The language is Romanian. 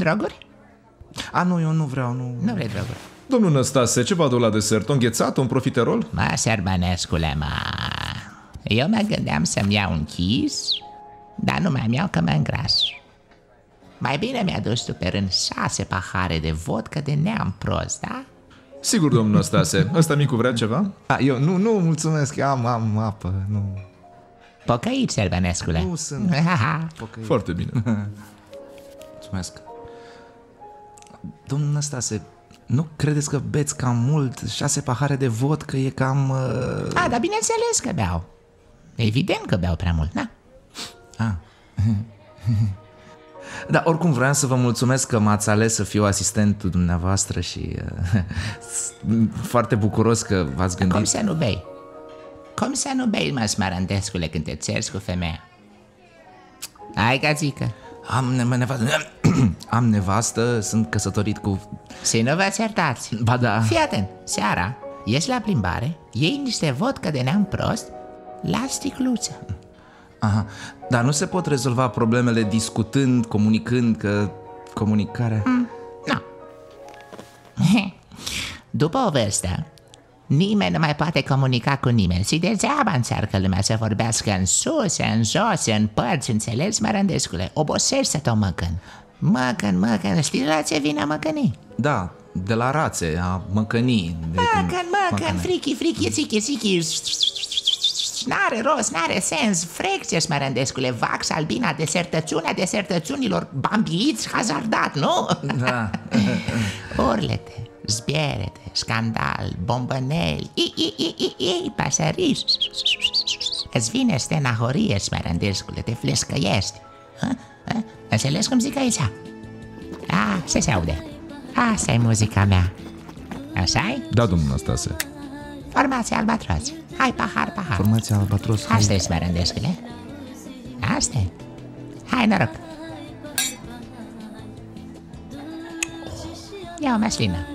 droguri? A, nu, eu nu vreau, nu. Nu vrei droguri. Domnul Năstase, ce vă adu la desert? O înghețată, un profiterol? Mă, Sărbănescule, mă. Eu mă gândeam să-mi iau un chis, dar nu mai iau că mă îngras. Mai bine mi-a dus tu pe rând 6 pahare de vodcă de neam prost, da? Sigur, domnul Năstase. Ăsta micu vrea ceva? A, eu nu, mulțumesc, am apă, nu. Pocăit, Sărbănescule. Nu sunt pocăit. Foarte bine. Mulțumesc. Domnul Năstase, nu credeți că beți cam mult? 6 pahare de vodcă e cam... A, dar bineînțeles că beau. Evident că beau prea mult, da? Dar oricum vreau să vă mulțumesc că m-ați ales să fiu asistentul dumneavoastră și foarte bucuros că v-ați gândit. Cum să nu bei? Cum să nu bei, mă, Smarandescule, când te țerți cu femeia? Hai, gazică. Am nevastă, sunt căsătorit cu... Și nu vă certați. Ba da. Fii atent, seara ieși la plimbare, iei niște vodcă de neam prost la sticluță. Aha. Dar nu se pot rezolva problemele discutând, comunicând, că comunicarea... Nu. După o vârstă, nimeni nu mai poate comunica cu nimeni și degeaba încearcă lumea să vorbească în sus, în jos, în părți, înțelegi, Mărândescule? Obosești să tot măcân. Măcăn, știi la ce vine a măcăni? Da, de la rațe, a măcănii. Măcăn, frichi, țichi. N-are rost, n-are sens, frecție, Mărândescule, vax, albina, desertăciunea desertăciunilor, bambiliți, hazardat, nu? Da. Urlete, zbierete, scandal, bombăneli, pasăriși. Îți vine stenahorie, Mărândescule, te flescăiești. Înțelegi cum zic aici? Se aude. Asta e muzica mea. Așa-i? Da, domnul Năstase. Formația Albatros. Hai, pahar. Formația Albatros. Asta-i, Smerândescule. Asta-i. Hai, noroc. Ia o măslină.